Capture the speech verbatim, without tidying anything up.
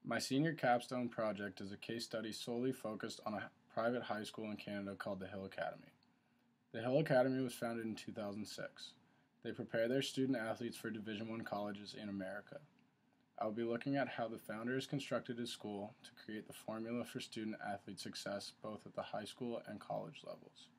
My senior capstone project is a case study solely focused on a private high school in Canada called the Hill Academy. The Hill Academy was founded in two thousand six. They prepare their student athletes for Division one colleges in America. I will be looking at how the founders constructed his school to create the formula for student athlete success both at the high school and college levels.